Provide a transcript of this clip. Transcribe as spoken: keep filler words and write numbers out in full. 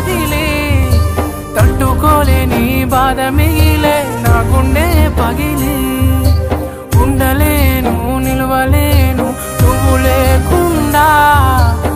వదిలే తట్టుకోలేని బాధ మిగిలే నా గుండె పగిలే ఉండలేను నిలవలేను నువ్వు లేకుండా